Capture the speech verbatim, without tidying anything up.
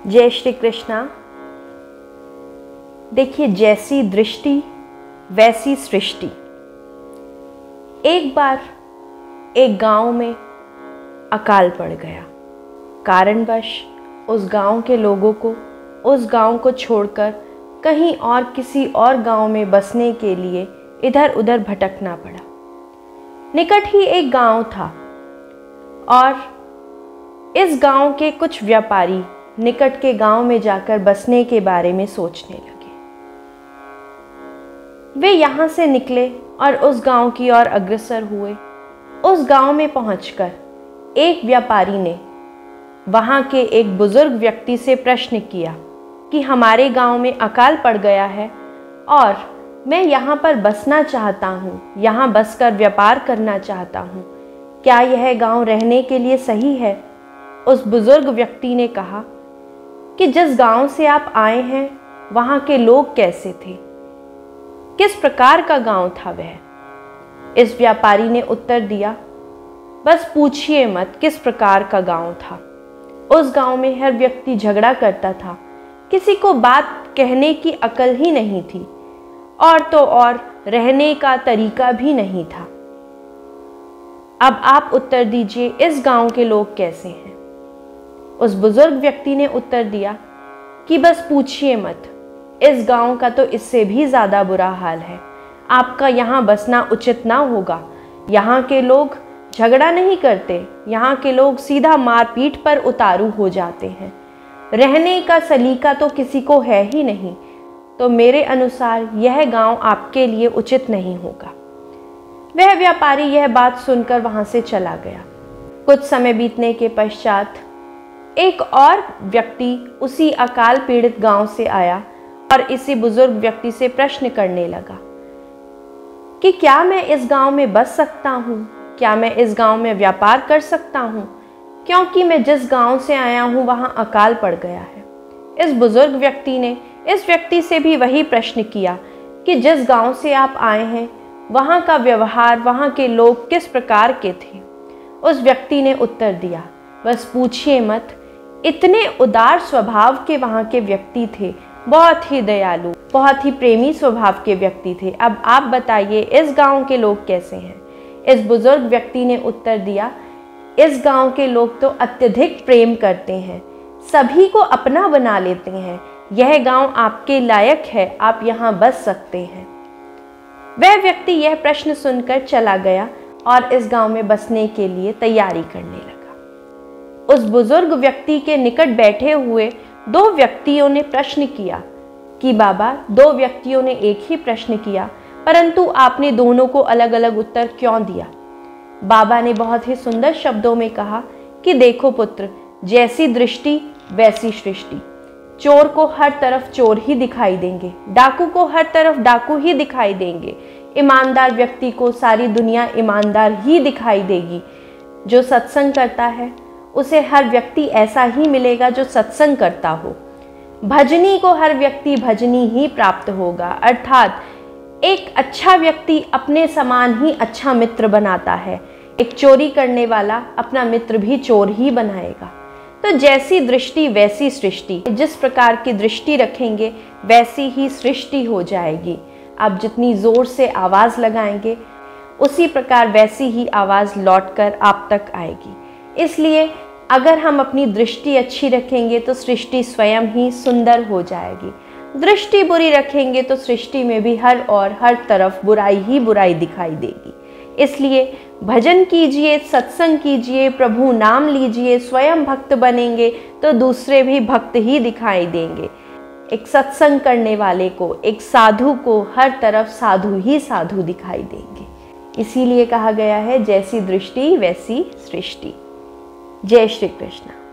जय श्री कृष्णा। देखिए, जैसी दृष्टि वैसी सृष्टि। एक बार एक गांव में अकाल पड़ गया। कारणवश उस गांव के लोगों को उस गांव को छोड़कर कहीं और किसी और गांव में बसने के लिए इधर उधर भटकना पड़ा। निकट ही एक गांव था और इस गांव के कुछ व्यापारी निकट के गांव में जाकर बसने के बारे में सोचने लगे। वे यहां से निकले और उस गांव की ओर अग्रसर हुए। उस गांव में पहुंचकर एक व्यापारी ने वहां के एक बुजुर्ग व्यक्ति से प्रश्न किया कि हमारे गांव में अकाल पड़ गया है और मैं यहाँ पर बसना चाहता हूँ, यहाँ बसकर व्यापार करना चाहता हूँ। क्या यह गांव रहने के लिए सही है? उस बुजुर्ग व्यक्ति ने कहा कि जिस गांव से आप आए हैं वहाँ के लोग कैसे थे, किस प्रकार का गांव था वह। इस व्यापारी ने उत्तर दिया, बस पूछिए मत किस प्रकार का गांव था। उस गांव में हर व्यक्ति झगड़ा करता था, किसी को बात कहने की अकल ही नहीं थी और तो और रहने का तरीका भी नहीं था। अब आप उत्तर दीजिए, इस गांव के लोग कैसे हैं? उस बुजुर्ग व्यक्ति ने उत्तर दिया कि बस पूछिए मत, इस गांव का तो इससे भी ज़्यादा बुरा हाल है। आपका यहाँ बसना उचित ना होगा। यहाँ के लोग झगड़ा नहीं करते, यहाँ के लोग सीधा मारपीट पर उतारू हो जाते हैं। रहने का सलीका तो किसी को है ही नहीं। तो मेरे अनुसार यह गांव आपके लिए उचित नहीं होगा। वह व्यापारी यह बात सुनकर वहां से चला गया। कुछ समय बीतने के पश्चात एक और व्यक्ति उसी अकाल पीड़ित गांव से आया और इसी बुजुर्ग व्यक्ति से प्रश्न करने लगा कि क्या मैं इस गांव में बस सकता हूँ, क्या मैं इस गांव में व्यापार कर सकता हूँ, क्योंकि मैं जिस गांव से आया हूँ वहाँ अकाल पड़ गया है। इस बुजुर्ग व्यक्ति ने इस व्यक्ति से भी वही प्रश्न किया कि जिस गांव से आप आए हैं वहाँ का व्यवहार, वहाँ के लोग किस प्रकार के थे। उस व्यक्ति ने उत्तर दिया, बस पूछिए मत, इतने उदार स्वभाव के वहाँ के व्यक्ति थे, बहुत ही दयालु, बहुत ही प्रेमी स्वभाव के व्यक्ति थे। अब आप बताइए, इस गांव के लोग कैसे हैं? इस बुजुर्ग व्यक्ति ने उत्तर दिया, इस गांव के लोग तो अत्यधिक प्रेम करते हैं, सभी को अपना बना लेते हैं। यह गांव आपके लायक है, आप यहाँ बस सकते हैं। वह व्यक्ति यह प्रश्न सुनकर चला गया और इस गांव में बसने के लिए तैयारी करने लगा। उस बुजुर्ग व्यक्ति के निकट बैठे हुए दो व्यक्तियों ने प्रश्न किया कि बाबा, दो व्यक्तियों ने एक ही प्रश्न किया, परंतु आपने दोनों को अलग अलग उत्तर क्यों दिया? बाबा ने बहुत ही सुंदर शब्दों में कहा कि देखो पुत्र, जैसी दृष्टि वैसी सृष्टि। चोर को हर तरफ चोर ही दिखाई देंगे, डाकू को हर तरफ डाकू ही दिखाई देंगे, ईमानदार व्यक्ति को सारी दुनिया ईमानदार ही दिखाई देगी। जो सत्संग करता है उसे हर व्यक्ति ऐसा ही मिलेगा जो सत्संग करता हो। भजनी को हर व्यक्ति भजनी ही प्राप्त होगा। अर्थात एक अच्छा व्यक्ति अपने समान ही अच्छा मित्र बनाता है। एक चोरी करने वाला अपना मित्र भी चोर ही बनाएगा। तो जैसी दृष्टि वैसी सृष्टि। जिस प्रकार की दृष्टि रखेंगे वैसी ही सृष्टि हो जाएगी। आप जितनी जोर से आवाज़ लगाएंगे उसी प्रकार वैसी ही आवाज़ लौटकर आप तक आएगी। इसलिए अगर हम अपनी दृष्टि अच्छी रखेंगे तो सृष्टि स्वयं ही सुंदर हो जाएगी। दृष्टि बुरी रखेंगे तो सृष्टि में भी हर और हर तरफ बुराई ही बुराई दिखाई देगी। इसलिए भजन कीजिए, सत्संग कीजिए, प्रभु नाम लीजिए, स्वयं भक्त बनेंगे तो दूसरे भी भक्त ही दिखाई देंगे। एक सत्संग करने वाले को, एक साधु को हर तरफ साधु ही साधु दिखाई देंगे। इसीलिए कहा गया है, जैसी दृष्टि वैसी सृष्टि। जय श्री कृष्ण।